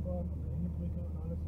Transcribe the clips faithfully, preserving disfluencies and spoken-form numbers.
Autobahn und eine Hängebrücke und alles.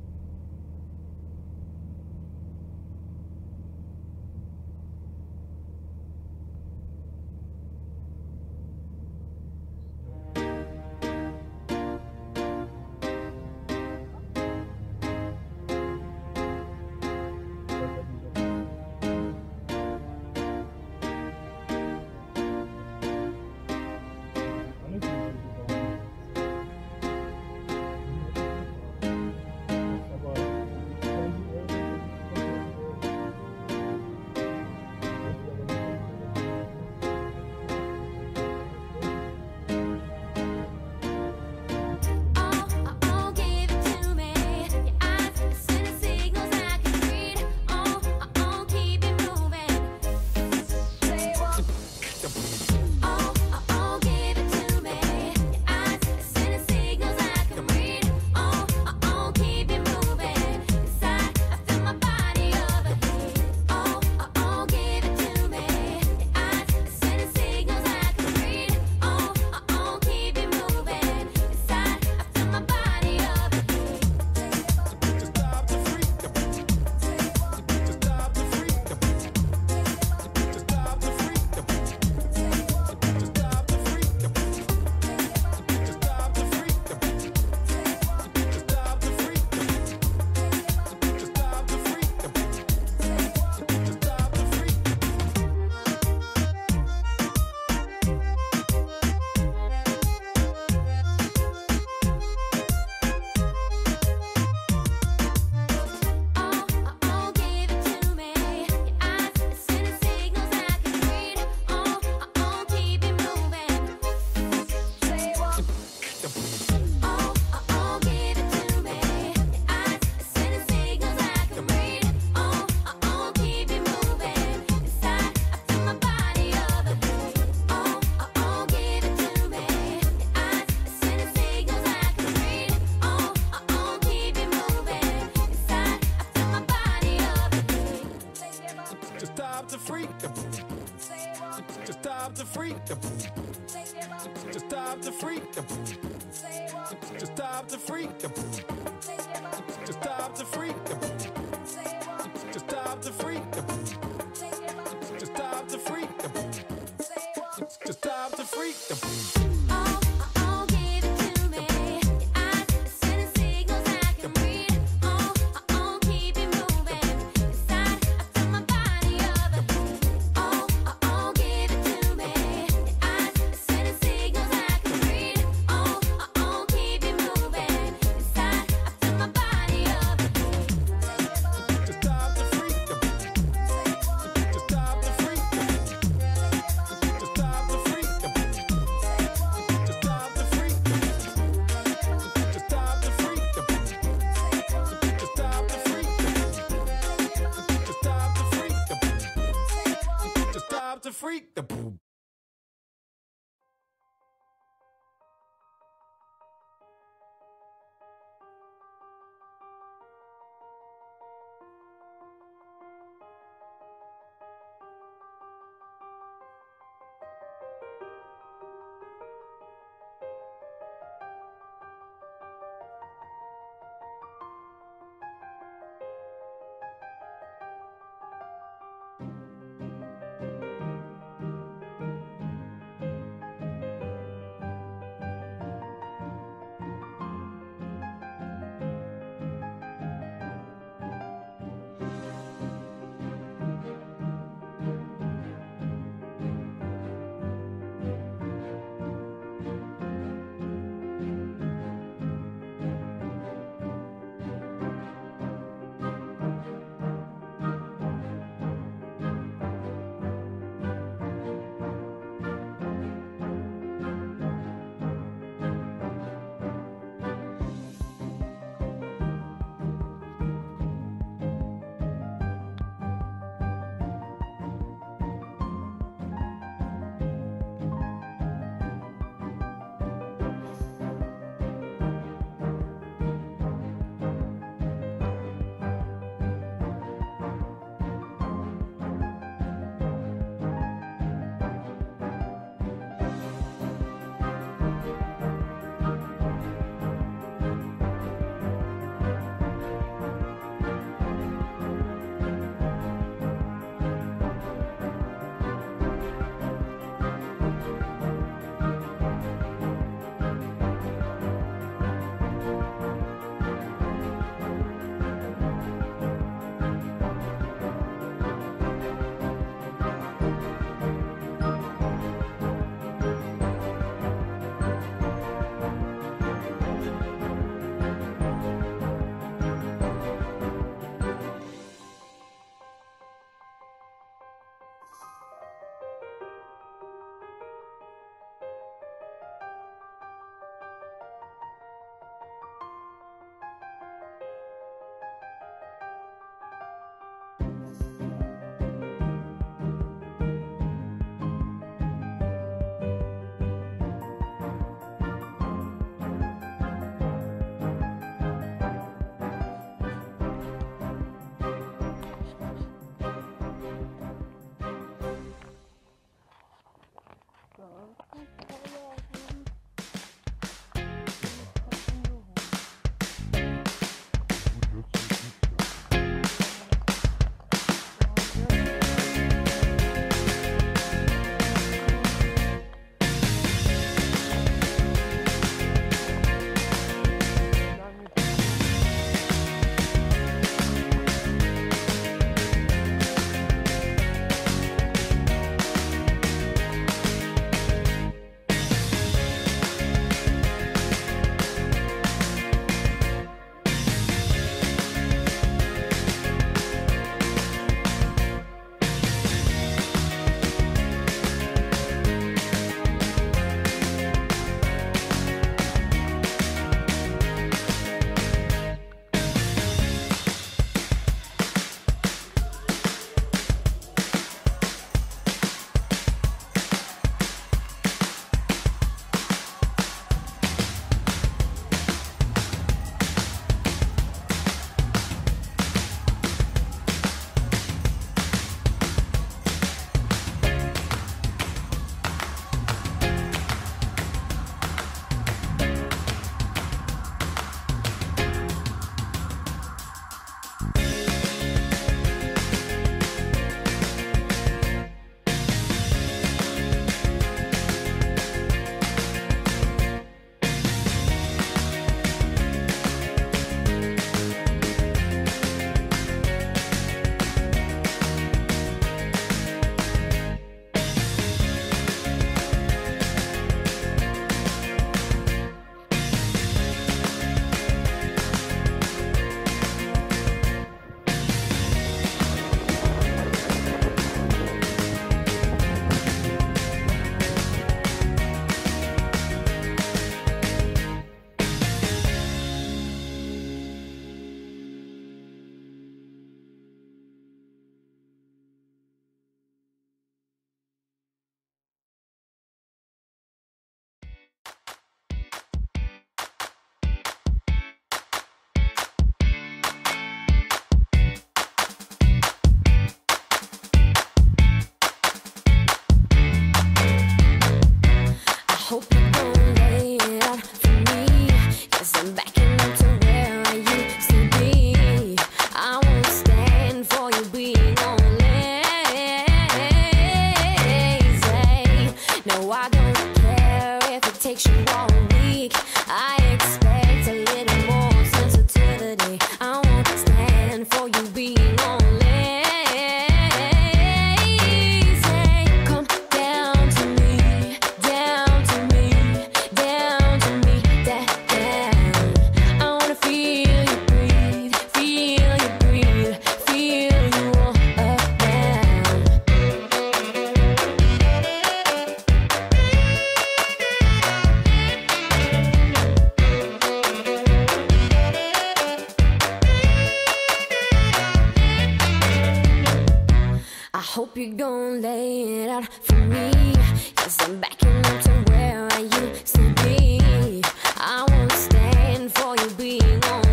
hope you gon' lay it out for me, 'cause I'm backing up to where I used to be. I won't stand for you being on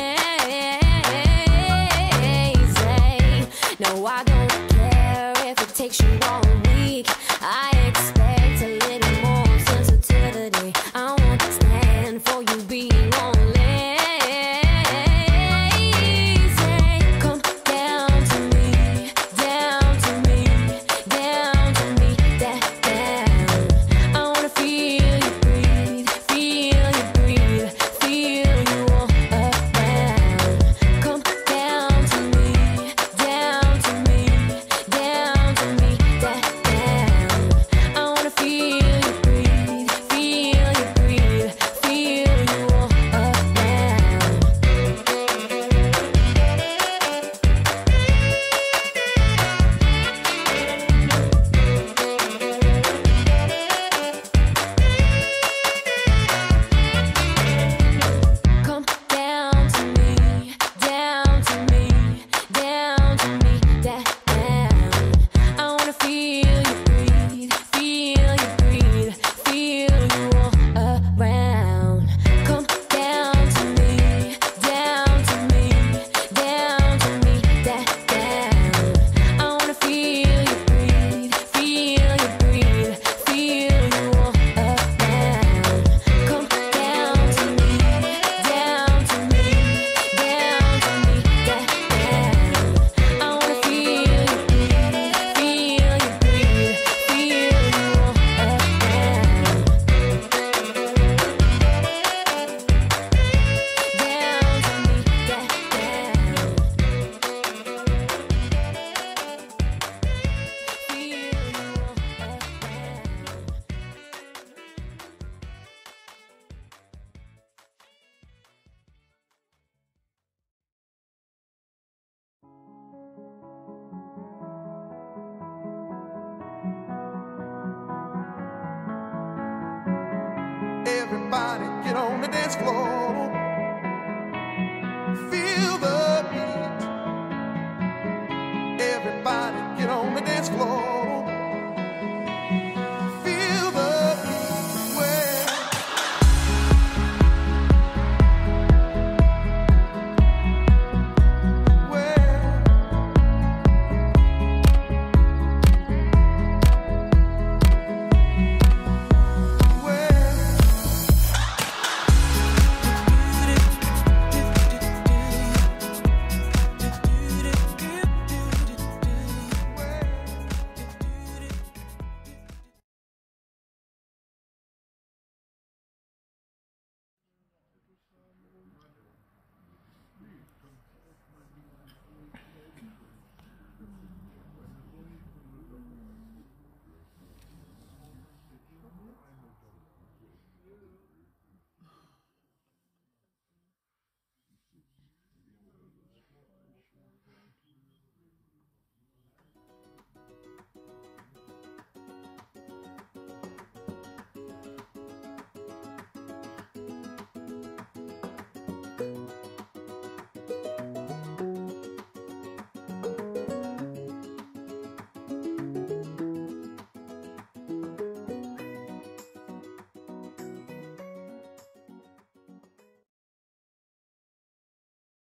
lazy. No, I don't care if it takes you all week. I expect a little more sensitivity. I won't stand for you being on lazy. Come down to me, down to me, down to me, that down. I wanna feel you breathe, feel you breathe, feel you all around. Come down to me, down to me, down to me, that down. I wanna feel you breathe, feel you breathe, feel you all around. Come down to me, down to me, down to me, that down. I wanna feel you breathe, feel you breathe, feel you all around. Come down to me, down to me, down to me, that down. I wanna feel you breathe, feel you breathe, feel you all around. Come down to me, down to me, down to me, that down. I wanna feel you breathe, feel you breathe, feel you all around. Down to me, that down. Feel you all around. Everybody get on the dance floor. Feel the beat. Everybody get on the dance floor.